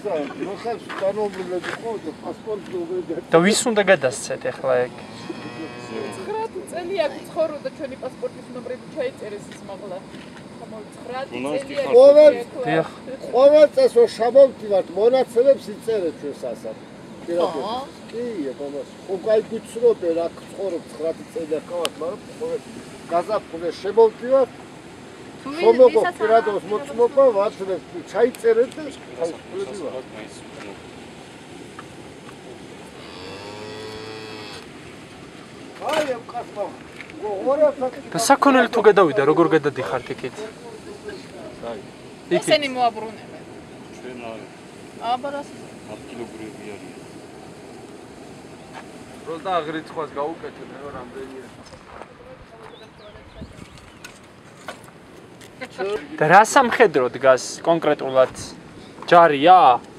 და ვის უნდა გადასცეთ ახლა ეგ? 9 წელი აქ ცხოვრობ და ჩვენი პასპორტის ნომრები ჩაიწერეს ის მაღლა. ყოველ წელს რომ შამოვდივართ მონაცემებს იწერეთ ჩვენს ასად. კი, ბაბას. უკვე გიცნობ რა ცხოვრობ 9 წელი ახავთ, მაგრამ ყოველ გაზაფხულზე შემოვდივართ. შემოგო პირადოს მოწმობა ვაცვლებ ჩაიწერეთ და ჩაიწერეთ. აი ამ კაცმა და საქონელი თუ გადავიდა, როგორ გადადიხართ იქით? ესენი მოაბრუნებენ. ჩვენ არის. აბარას 10 კილოგრამი არის. როდა აღრიცხვას გაუკეთეთ, რა რამდენია. და რა სამხედრო დგას კონკრეტულად? ჯარია?